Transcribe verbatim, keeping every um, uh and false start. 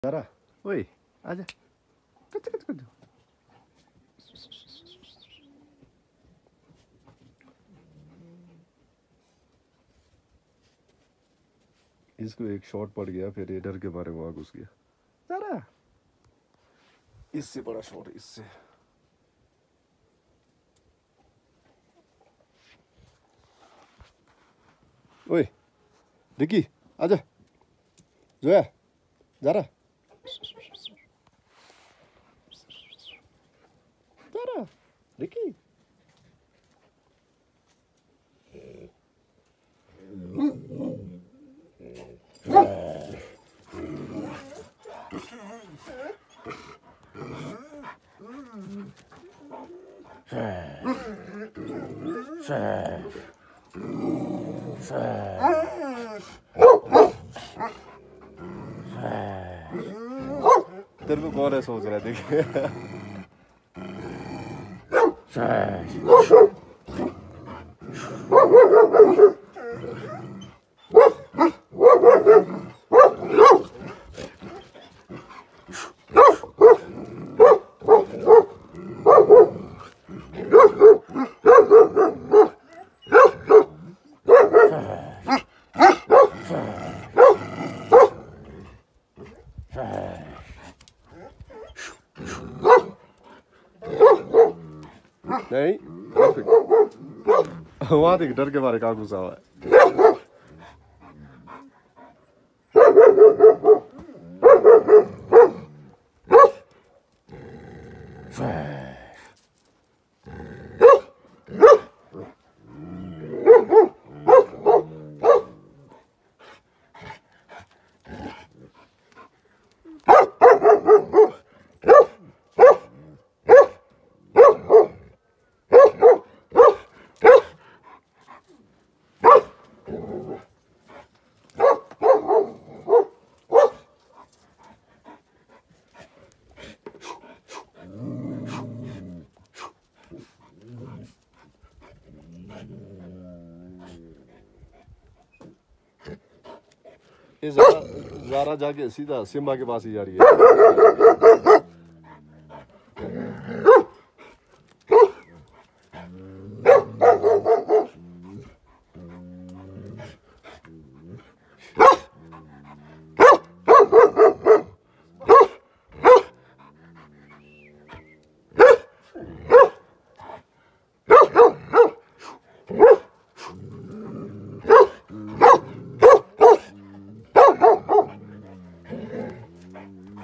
जरा ओए आजा कुछ कुछ कुछ इसको एक शॉट पड़ गया, फिर इधर के बारे में वहां घुस गया। जरा इससे बड़ा शॉट इससे। ओए रिकी आजा जोया जरा जरा रिकी तेरे को कौन है सोच रहा है देखिए। नहीं वहां देख डर के मारे कहाँ घुसा हुआ है। ये ज़ारा ज़ारा जाके सीधा सिम्बा के पास ही जा रही है।